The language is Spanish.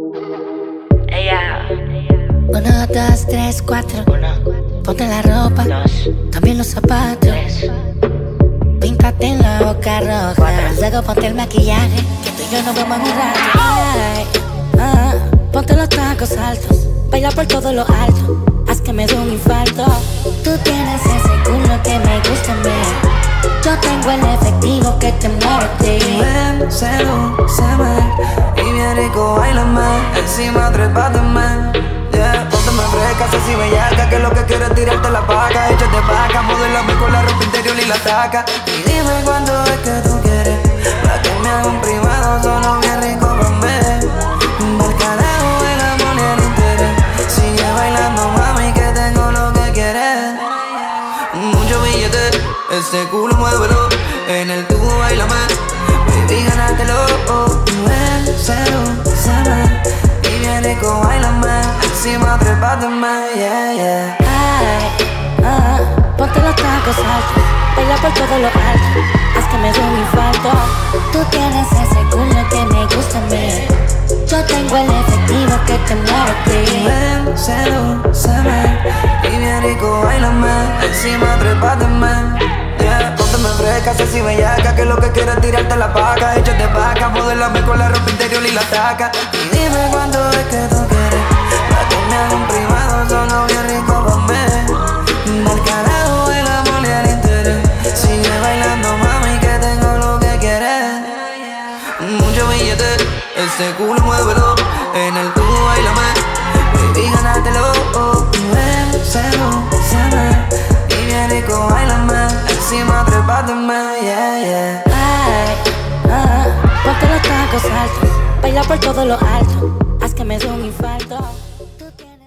Ella. 1, 2, 3, 4. Ponte la ropa, también los zapatos. 3. Píntate en la boca roja. 4. Luego ponte el maquillaje, que tú y yo nos vamos a mirar. Ay, ponte los tacos altos, baila por todo lo alto, haz que me dé un infarto. Tú tienes ese culo que me gusta a mí, yo tengo el efectivo que te mueve a ti. Ven, sedúceme y bien rico bailame, encima trépateme. Yeah, pónteme fresca, sexy bellaca, que lo que quiero es tirarte la paca. Échate vaca, modelame con la ropa interior y la taca. Y dime cuándo es que tú quieres, pa' que me haga un privado solo bien rico pa' mí. Pa'l carajo el amor y el interés, sigue bailando mami que tengo lo que quieres. Mucho billete, ese culo muévelo, en el tubo bailame, baby ganártelo. Ven, sedúceme y bien rico bailame, encima trépateme, yeah, yeah. Ay, ponte los tacos altos, baila por todo lo alto, haz que me dé un infarto. Tú tienes ese culo que me gusta a mí, yo tengo el efectivo que te mueve a ti. Ven, sedúceme y bien rico bailame, encima trépateme. Yeah, pónteme fresca, sexy bellaca, que lo que quiero es tirarte la paca. Échate vaca, modelame con la ropa interior y la taca. Y dime cuándo es que tú quieres, pa' que me haga un privado solo bien rico pa' mí. Del carajo el amor y el interés, sigue bailando mami que tengo lo que quieres. Mucho billete, ese culo muévelo, en el tubo bailame, baby ganártelo. Ven, sedúceme y bien rico bailame, encima trépateme, yeah, yeah. Ay, ponte los tacos altos, baila por todo lo alto, haz que me dé un infarto. Tú tienes